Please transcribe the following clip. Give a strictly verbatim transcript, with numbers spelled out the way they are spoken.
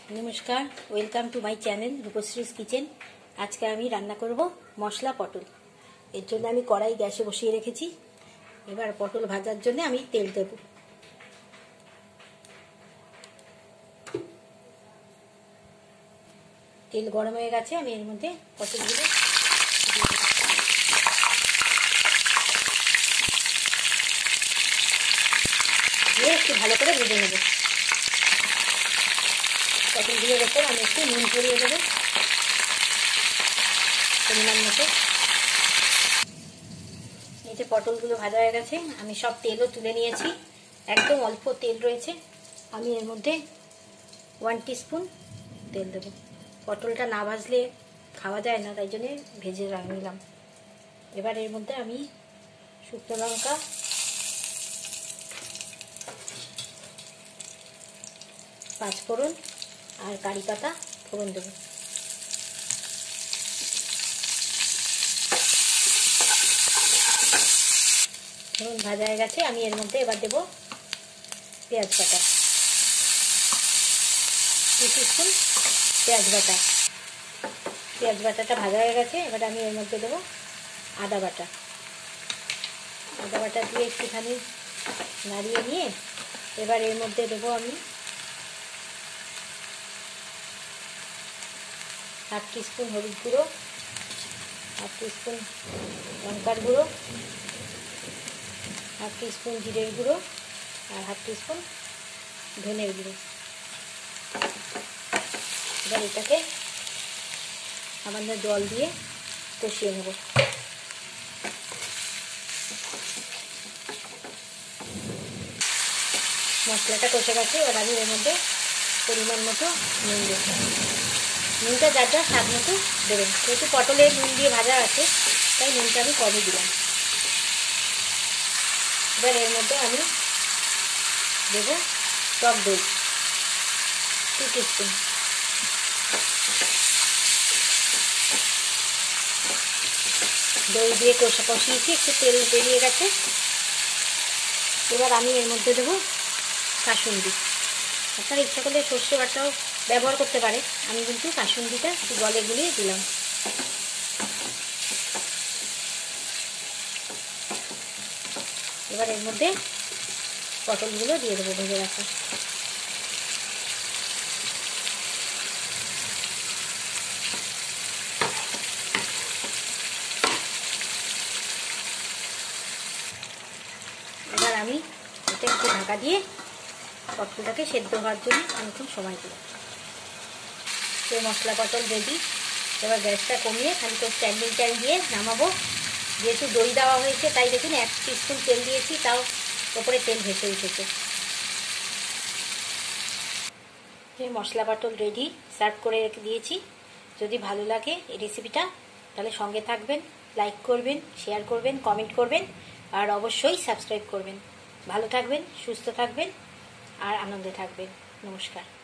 नमस्कार welcome to my channel Rupashree's kitchen. आज के आमी रान्ना करब मशला पटल। एर जोन्नो आमी कड़ाई गैसे बसिए रेखेछि। एबार पटल भाजार जोन्नो आमी तेल देब। तेल गरम हये गेछे, आमी एर मধ্যে पटलगुलो দিয়ে একটু ভালো করে ভেজে নেব। পটলগুলোর ওপর আমি একটু নুন ছড়িয়ে দেবো পরিমাণ মতো। এই যে পটলগুলো ভাজা হয়ে গেছে, আমি সব তেলও তুলে নিয়েছি। একদম অল্প তেল রয়েছে। আমি এর মধ্যে ওয়ান টিস্পুন তেল দেবো। পটলটা না ভাজলে খাওয়া যায় না, তাই জন্যে ভেজে নিলাম। এবার এর মধ্যে আমি শুকনো লঙ্কা, পাঁচফোড়ন আর কারি পাতা ফোড়ন দেবো। ফোড়ন ভাজা হয়ে গেছে, আমি এর মধ্যে এবার দেবো পেঁয়াজ বাটা, টু টিস্পুন পেঁয়াজ বাটা। পেঁয়াজ বাটাটা ভাজা হয়ে গেছে, এবার আমি এর মধ্যে দেবো আদা বাটা। আদা বাটা দিয়ে একটুখানি নাড়িয়ে নিয়ে এবার এর মধ্যে দেবো আমি हाफ टीस्पून हलुद गुड़ो, हाफ टीस्पून लंकार गुड़ो, हाफ टीस्पून जिरेर गुड़ो और हाफ टीस्पून धनेर गुड़ो। एबार एटाके सामान्य जल दिए कषिए नेब। मशलाटा कषे गेছে, এবার আমি এর মধ্যে পরিমাণ মতো নুন দেব। নুনটা যার যার স্বাদ মতো দেবেন, যেহেতু পটলে নুন দিয়ে ভাজা আছে তাই নুনটা আমি কমই দিলাম। এবার এর মধ্যে আমি দেবো টক দই টু টিস্পুন। দই দিয়ে কষা কষিয়েছি, একটু তেল বেরিয়ে গেছে। এবার আমি এর মধ্যে দেবো কাসুন্দি। আপনারা ইচ্ছা করলে সর্ষে বাটাও ব্যবহার করতে পারে, আমি কিন্তু কাসুন্দিটা একটু জলে গুলিয়ে দিলাম। এবার এর মধ্যে পটলগুলো দিয়ে দেবো ভেজে রাখা। এবার আমি এটা একটু ঢাকা দিয়ে পটলটাকে সেদ্ধ হওয়ার জন্য অনেকক্ষণ সময় দিলাম। তো মশলা পটল রেডি। এবার গ্যাসটা কমিয়ে খালি তো স্ট্যান্ডিং টাইম দিয়ে নামাবো। যেহেতু দই দেওয়া হয়েছে তাই দেখুন এক টিস্পুন তেল দিয়েছি, তাও ওপরে তেল ভেসে উঠেছে। এই মশলা পটল রেডি, সার্ভ করে রেখে দিয়েছি। যদি ভালো লাগে এই রেসিপিটা তাহলে সঙ্গে থাকবেন, লাইক করবেন, শেয়ার করবেন, কমেন্ট করবেন আর অবশ্যই সাবস্ক্রাইব করবেন। ভালো থাকবেন, সুস্থ থাকবেন আর আনন্দে থাকবেন। নমস্কার।